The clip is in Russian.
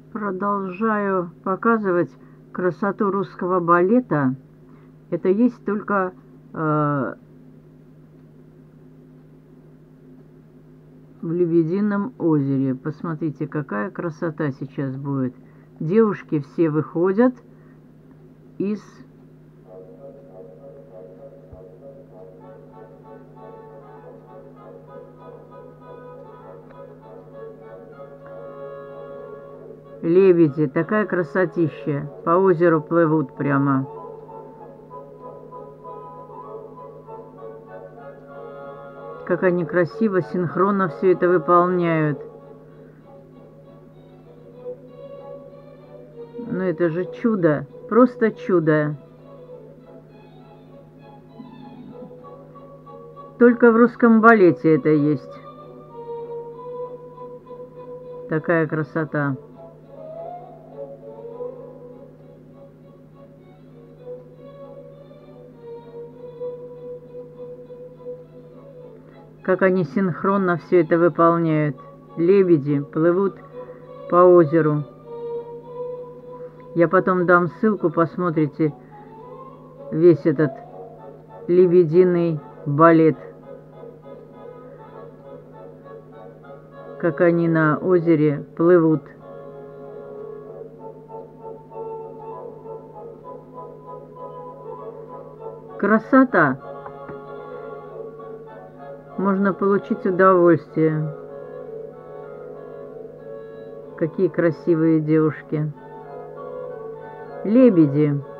Продолжаю показывать красоту русского балета. Это есть только в Лебедином озере. Посмотрите, какая красота сейчас будет. Девушки все выходят из лебеди. Такая красотища. По озеру плывут прямо. Как они красиво, синхронно все это выполняют. Ну это же чудо. Просто чудо. Только в русском балете это есть. Такая красота. Как они синхронно все это выполняют. Лебеди плывут по озеру. Я потом дам ссылку, посмотрите весь этот лебединый балет. Как они на озере плывут. Красота! Можно получить удовольствие. Какие красивые девушки. Лебеди.